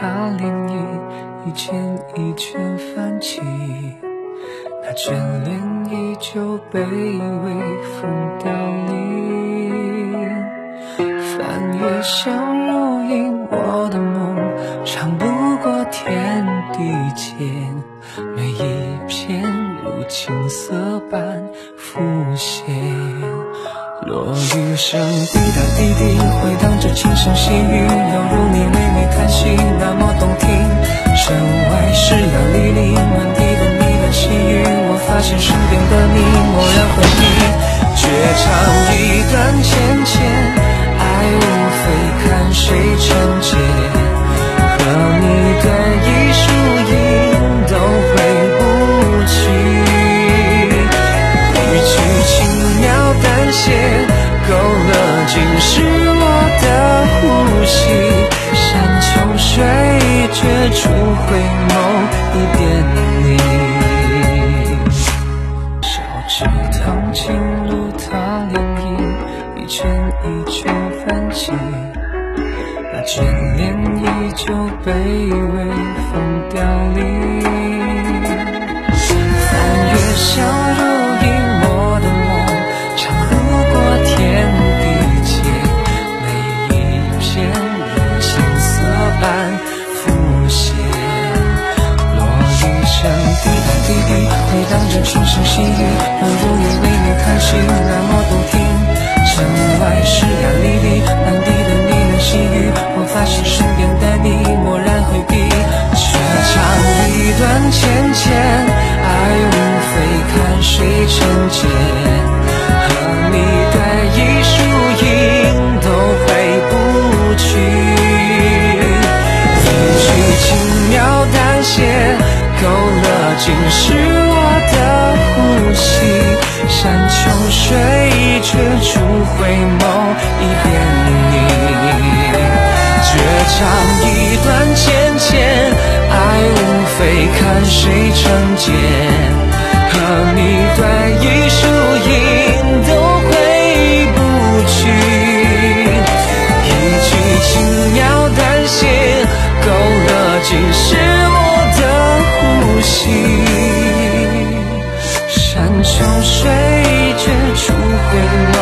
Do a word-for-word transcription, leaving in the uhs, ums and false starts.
它涟漪，一圈一圈泛起，那眷恋依旧被微风凋零。翻越相如影，我的梦长不过天地间，每一片如青色般浮现。落雨声滴答滴滴，回荡着轻声细语，犹如你微微叹息，那么动听。城外湿呀沥沥，满地的呢喃细语，我发现身边的你蓦然回避。绝唱一段浅浅，爱无非看谁成茧，和你的一树影都回不去。一句轻描淡写，勾勒尽是我的呼吸。山穷水绝处回眸一点你，小池塘倾入它涟漪，一圈一圈泛起，那眷恋依旧被微风凋零。翻越相如影，我的梦长路过天地间，每一片如青色般浮现。落雨声滴答滴滴，回荡着轻声细语，犹如你微微叹息，那么动听。城外湿呀沥沥，满地的呢喃细语，我发现身边的你蓦然回避。却唱一段浅浅，爱无非看谁成茧，和你的一树影都回不去。一句轻描淡写，勾勒尽是我的呼吸。山穷水绝处回眸一遍你，绝唱一段浅浅，爱无非看谁成茧，和你对一树影都回不去。一句轻描淡写，勾勒尽是我的呼吸。山穷水绝处回眸